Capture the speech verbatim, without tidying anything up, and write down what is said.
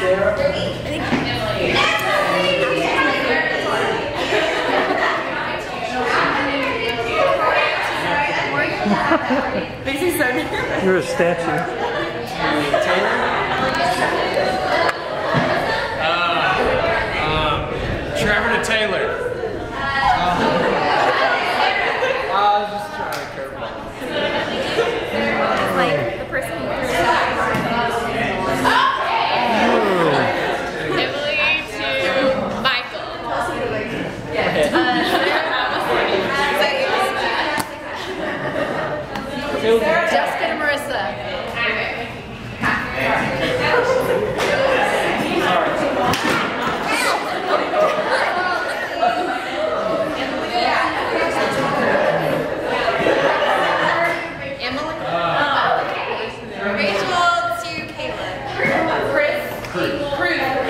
Basically, so nervous. You're a statue. Uh, um, Trevor to Taylor. I was just trying to curveball. Like the person who threw it. Emily to Michael. Jessica to Marissa. Emily. Rachel to Caleb. Chris. Chris.